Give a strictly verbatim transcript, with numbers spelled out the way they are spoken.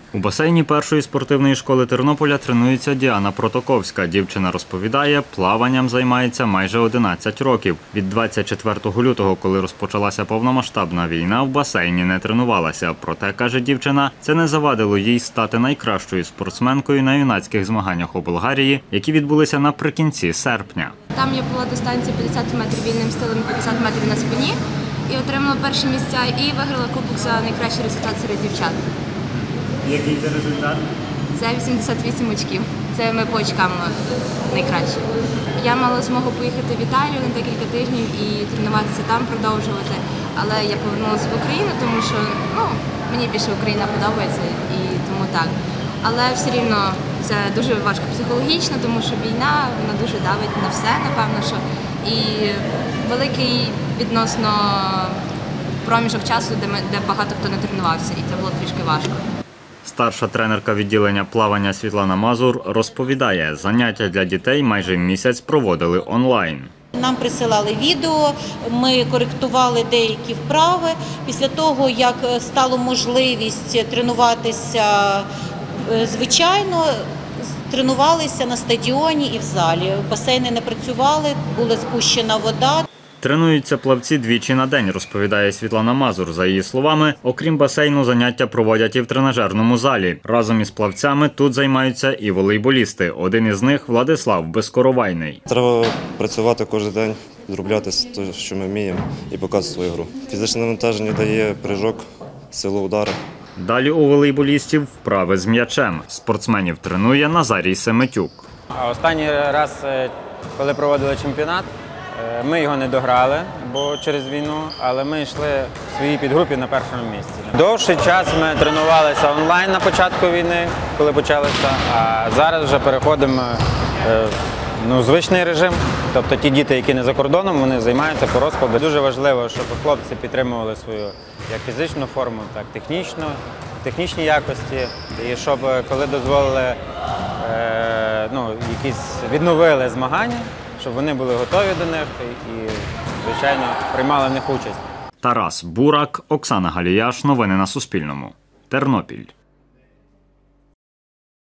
У басейні першої спортивної школи Тернополя тренується Діана Протоковська. Дівчина розповідає, плаванням займається майже одинадцять років. Від двадцять четвертого лютого, коли розпочалася повномасштабна війна, в басейні не тренувалася. Проте, каже дівчина, це не завадило їй стати найкращою спортсменкою на юнацьких змаганнях у Болгарії, які відбулися наприкінці серпня. Там я була дистанція п'ятдесят метрів вільним стилем, п'ятдесят метрів на спині і отримала перші місця і виграла кубок за найкращий результат серед дівчат. Який це результат? Це вісімдесят вісім очків. Це ми по очкам найкраще. Я мала змогу поїхати в Італію на декілька тижнів і тренуватися там, продовжувати. Але я повернулася в Україну, тому що ну, мені більше Україна подобається і тому так. Але все рівно це дуже важко психологічно, тому що війна, вона дуже давить на все, напевно, що і великий відносно проміжок часу, де, ми, де багато хто не тренувався, і це було трішки важко. Старша тренерка відділення плавання Світлана Мазур розповідає, заняття для дітей майже місяць проводили онлайн. Нам присилали відео, ми коректували деякі вправи. Після того, як стало можливість тренуватися звичайно, тренувалися на стадіоні і в залі. Басейни не працювали, була спущена вода. Тренуються плавці двічі на день, розповідає Світлана Мазур. За її словами, окрім басейну, заняття проводять і в тренажерному залі. Разом із плавцями тут займаються і волейболісти. Один із них – Владислав Безкоровайний. Треба працювати кожен день, зробляти те, що ми вміємо, і показувати свою гру. Фізичне навантаження дає прыжок, силу удару. Далі у волейболістів вправи з м'ячем. Спортсменів тренує Назарій Семетюк. Останній раз, коли проводили чемпіонат, ми його не дограли, бо через війну, але ми йшли в своїй підгрупі на першому місці. Довший час ми тренувалися онлайн на початку війни, коли почалося, а зараз вже переходимо ну, звичний режим. Тобто ті діти, які не за кордоном, вони займаються по розкладу. Дуже важливо, щоб хлопці підтримували свою як фізичну форму, так і технічну, технічні якості. І щоб коли дозволили, ну, якісь відновили змагання, щоб вони були готові до них і, звичайно, приймали в них участь. Тарас Бурак, Оксана Галіяш. Новини на Суспільному. Тернопіль.